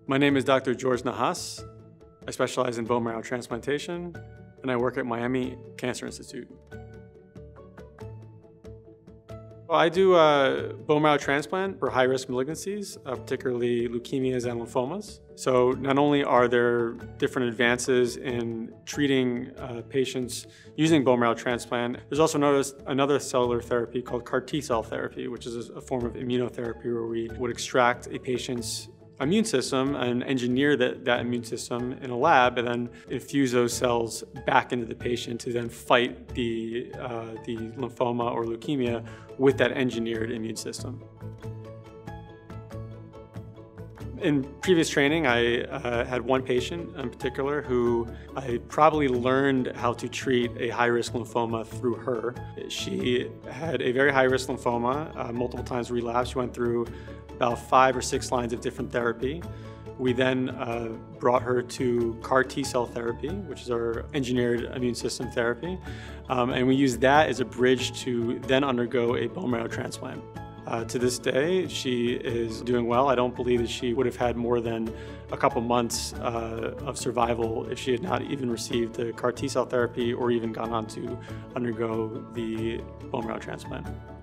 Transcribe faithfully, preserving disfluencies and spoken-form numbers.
My name is Doctor George Nahas. I specialize in bone marrow transplantation, and I work at Miami Cancer Institute. Well, I do uh, bone marrow transplant for high-risk malignancies, uh, particularly leukemias and lymphomas. So not only are there different advances in treating uh, patients using bone marrow transplant, there's also another, another cellular therapy called C A R T-cell therapy, which is a form of immunotherapy where we would extract a patient's immune system and engineer that, that immune system in a lab and then infuse those cells back into the patient to then fight the, uh, the lymphoma or leukemia with that engineered immune system. In previous training, I uh, had one patient in particular who I probably learned how to treat a high-risk lymphoma through her. She had a very high-risk lymphoma, uh, multiple times relapsed. She went through about five or six lines of different therapy. We then uh, brought her to C A R T-cell therapy, which is our engineered immune system therapy, um, and we used that as a bridge to then undergo a bone marrow transplant. Uh, to this day, she is doing well. I don't believe that she would have had more than a couple months uh, of survival if she had not even received the C A R T-cell therapy or even gone on to undergo the bone marrow transplant.